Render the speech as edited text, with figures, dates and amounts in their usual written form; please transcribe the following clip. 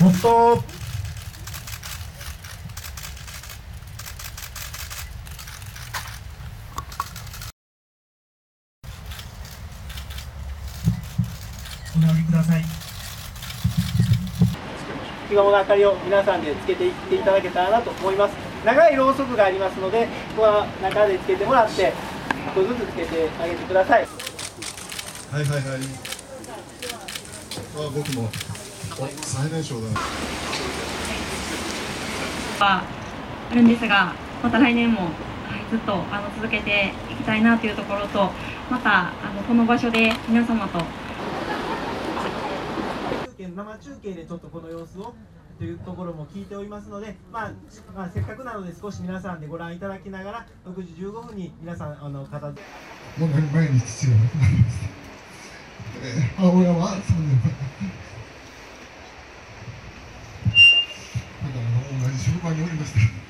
もっとお直りください。 日がもの明かりを皆さんでつけていっていただけたらなと思います。長いろうそくがありますので、ここは中でつけてもらって、1個ずつつけてあげてください。 はいはいはい。あ、僕も。最年少だ。 はあるんですが、また来年も、ずっと続けていきたいなというところと、またこの場所で皆様と生中継でちょっとこの様子をというところも聞いておりますので、せっかくなので少し皆さんでご覧いただきながら6時15分に皆さん片付け。 もう毎日父が亡くなりました。母親は3年前。だから同じ職場におりました。